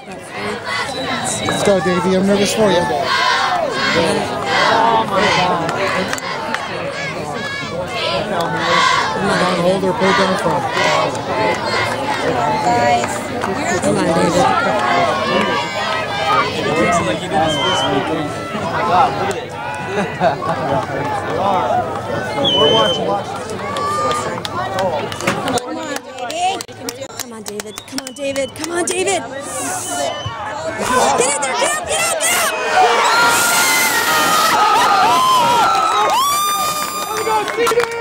Let's go, Davey. I'm nervous for you. Oh my God. Come on, hold or put it down front. Guys. Come on, David. Looks like you did this first week. Oh my God, look at it. We're watching. Come on, David. Come on, David. Come on, David. Get in there. Get up, get up, get up. There we go, Steve!